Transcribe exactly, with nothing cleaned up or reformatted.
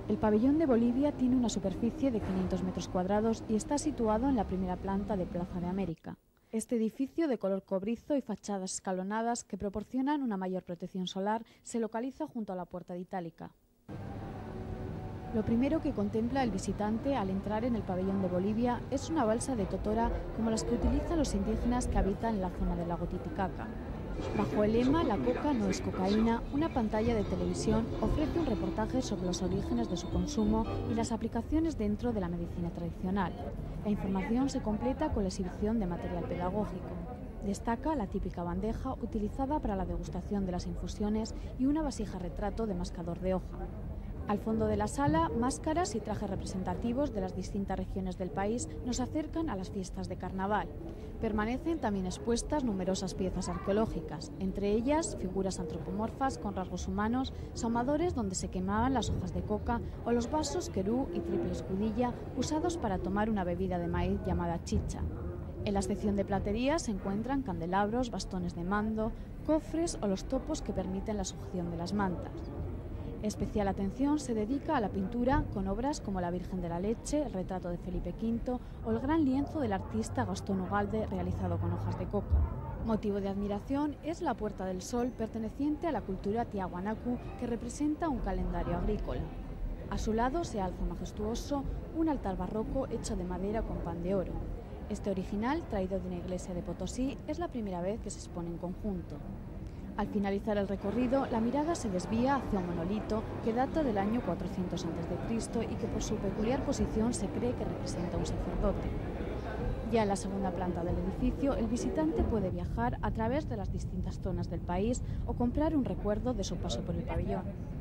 El pabellón de Bolivia tiene una superficie de quinientos metros cuadrados y está situado en la primera planta de Plaza de América. Este edificio, de color cobrizo y fachadas escalonadas que proporcionan una mayor protección solar, se localiza junto a la Puerta de Itálica. Lo primero que contempla el visitante al entrar en el pabellón de Bolivia es una balsa de totora como las que utilizan los indígenas que habitan en la zona del lago Titicaca. Bajo el lema "La coca no es cocaína", una pantalla de televisión ofrece un reportaje sobre los orígenes de su consumo y las aplicaciones dentro de la medicina tradicional. La información se completa con la exhibición de material pedagógico. Destaca la típica bandeja utilizada para la degustación de las infusiones y una vasija retrato de mascador de hoja. Al fondo de la sala, máscaras y trajes representativos de las distintas regiones del país nos acercan a las fiestas de carnaval. Permanecen también expuestas numerosas piezas arqueológicas, entre ellas figuras antropomorfas con rasgos humanos, sahumadores donde se quemaban las hojas de coca o los vasos querú y triple escudilla usados para tomar una bebida de maíz llamada chicha. En la sección de platería se encuentran candelabros, bastones de mando, cofres o los topos que permiten la sujeción de las mantas. Especial atención se dedica a la pintura con obras como la Virgen de la Leche, el retrato de Felipe quinto o el gran lienzo del artista Gastón Ugalde realizado con hojas de coca. Motivo de admiración es la Puerta del Sol, perteneciente a la cultura Tiahuanacu, que representa un calendario agrícola. A su lado se alza majestuoso un altar barroco hecho de madera con pan de oro. Este original, traído de una iglesia de Potosí, es la primera vez que se expone en conjunto. Al finalizar el recorrido, la mirada se desvía hacia un monolito que data del año cuatrocientos antes de Cristo y que por su peculiar posición se cree que representa a un sacerdote. Ya en la segunda planta del edificio, el visitante puede viajar a través de las distintas zonas del país o comprar un recuerdo de su paso por el pabellón.